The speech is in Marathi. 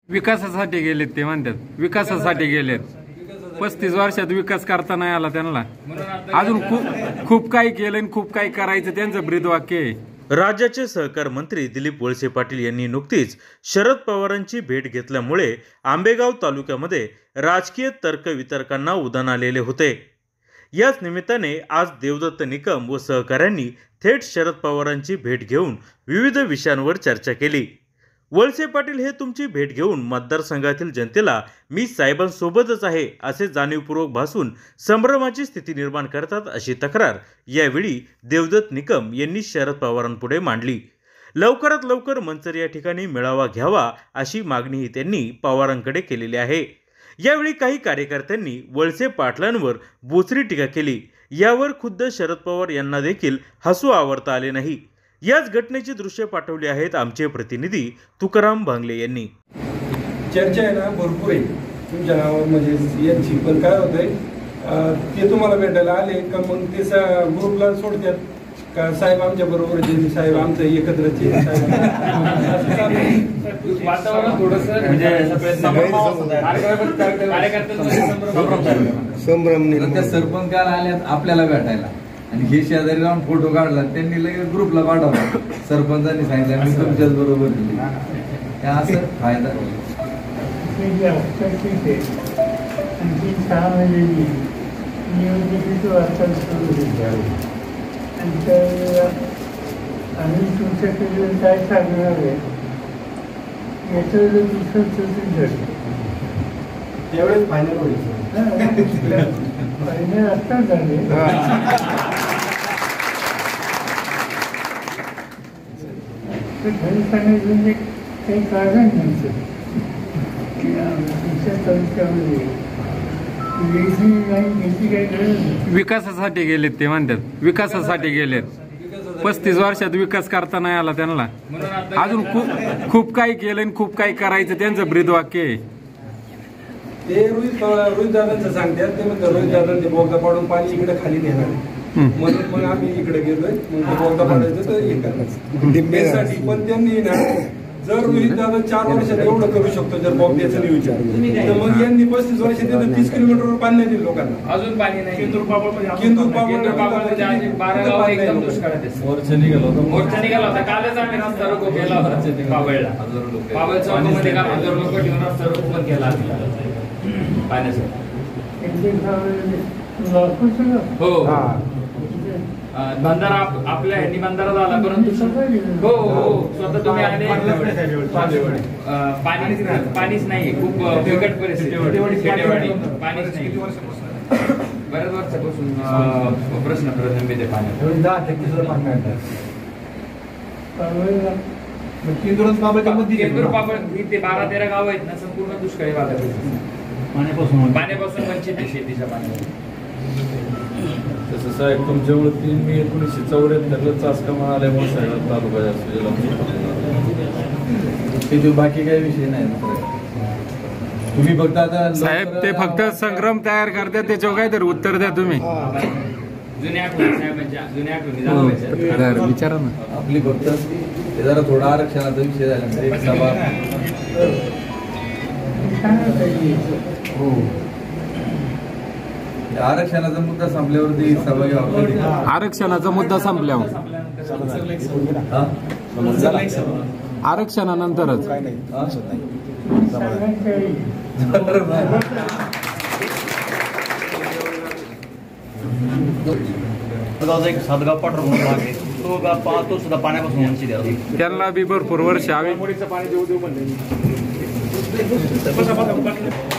विकासासाठी गेलेत ते म्हणतात, विकासासाठी गेलेत. 35 वर्षात विकास करता नाही आला त्यांना. अजून खूप काही केलं आणि खूप काही करायचं त्यांचं ब्रीदवाक्य आहे. राज्याचे सहकार मंत्री दिलीप वळसे पाटील यांनी नुकतीच शरद पवारांची भेट घेतल्यामुळे आंबेगाव तालुक्यामध्ये राजकीय तर्कवितर्कांना उधाण आलेले होते. याच निमित्ताने आज देवदत्त निकम व सहकाऱ्यांनी थेट शरद पवारांची भेट घेऊन विविध विषयांवर चर्चा केली. वळसे पाटील हे तुमची भेट घेऊन मतदारसंघातील जनतेला मी साहेबांसोबतच आहे असे जाणीवपूर्वक भासून संभ्रमाची स्थिती निर्माण करतात अशी तक्रार यावेळी देवदत्त निकम यांनी शरद पवारांपुढे मांडली. लवकरात लवकर मंचर या ठिकाणी मेळावा घ्यावा अशी मागणीही त्यांनी पवारांकडे केलेली आहे. यावेळी काही कार्यकर्त्यांनी वळसे पाटलांवर बोचरी टीका केली. यावर खुद्द शरद पवार यांना देखील हसू आवरता आले नाही. याच घटनेची दृश्य पाठवली आहेत आमचे प्रतिनिधी तुकाराम भांगले यांनी. चर्चा आहे ना भरपूर आहे तुमच्या नावावर, म्हणजे यांची पण काय होतंय ते तुम्हाला भेटायला आले का मग ते ग्रुपला सोडतात का साहेब आमच्या बरोबर जे साहेब आमचं एकत्रच वातावरण थोडस संभ्रम. त्या सरपंच काल आल्यात आपल्याला भेटायला आणि हे शेजारी जाऊन फोटो काढला, त्यांनी लगेच ग्रुपला पाठवला. सरपंचांनी सांगितलं मी तुमच्याच बरोबर असं फायदा. आम्ही तुमच्याकडे काय सांगणार आहे याचं त्यावेळेस फायनल होईल. फायनल आत्ता झाले. घरी सांगायचं म्हणजे काही कारण नव्हतं की तुमच्या तालुक्यामध्ये विकासासाठी गेलेत ते म्हणतात, विकासासाठी गेलेत. 35 वर्षात विकास करता नाही आला त्यांना. अजून खूप काही केलं आणि खूप काही करायचं त्यांचं ब्रीदवाक्य आहे. ते रोहित दादांचं सांगतात. ते म्हणतात रोहित दादा ते बोगदा पाडून पाणी इकडे खाली नेणार म्हणून मग आम्ही इकडे गेलोय. मग ते बोगदा पाडायचं तर हे करण्यासाठी. पण त्यांनी ना जर रोहित दादा 4 वर्षात एवढं करू शकतो जर बोगद्याचं नियोजन, तर मग यांनी 35 वर्षात 30 किलोमीटरवर पाणी नाही दिलं लोकांना. अजून पाणी नाही. मोर्चा निघाला होता कालच आम्ही रस्ता रोको केला होता पाबळला. पाबळ चौकामध्ये काल 1000 लोक ठेवून रस्ता रोको पण केला पाण्यासाठी. हो बंधारा आपल्या ह्यांनी बंधारा झाला, परंतु हो स्वतः तुम्ही आले पाणीच नाही. खूप बिकट परिस्थिती पाणीच नाही. बऱ्याच वर्षापासून प्रश्न प्रलंबित आहे पाण्यात. केंदूर पाबळ ते 12-13 गाव आहेत ना संपूर्ण दुष्काळी भागात पाण्यापासून वंचित आहे शेतीच्या पाण्यावर. तसं साहेब तुमच्यावरती मी 1974 चाचका आल्यामुळे साहेब तालुका जास्त बाकी काही विषय नाही. तुम्ही फक्त आता साहेब ते फक्त संग्राम तयार करतात, त्याच्यावर काय तर उत्तर द्या तुम्ही. जुन्या आठवणी विचारा ना. आपली फक्त ते जरा थोडा आरक्षणाचा विषय झाला सभा. हो आरक्षणाचा मुद्दा संपल्यावरती सभा घ्यावा. आरक्षणाचा मुद्दा संपल्यावर आरक्षणानंतरच एक सातगाव पाटर म्हणून आहे तो सुद्धा पाण्यापासून वंचित आहे. त्यांना बी भरपूर वर्ष पाणी देऊ म्हणले.